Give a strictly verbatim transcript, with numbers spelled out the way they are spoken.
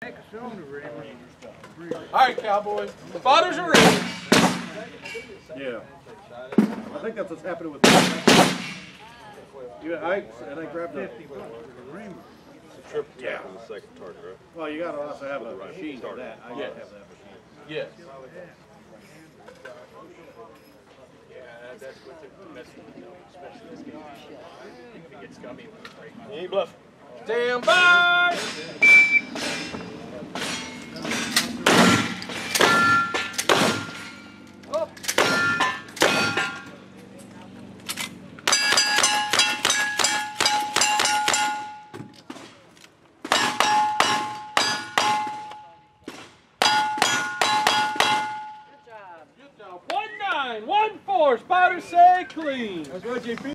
All right, Cowboys. The spotters are ready. Yeah. I think that's what's happening with you Ike's, and I grabbed a Triple tap on the second target, right? Well, you got to also have a machine for that. I Yes. gotta have that machine. Yes. Yeah, that's what they're messing with, especially this game. If it gets gummy, it's break. You ain't bluffing. Stand by! Oh. Good job. One nine, one four. Spotters say clean. That's right, J P.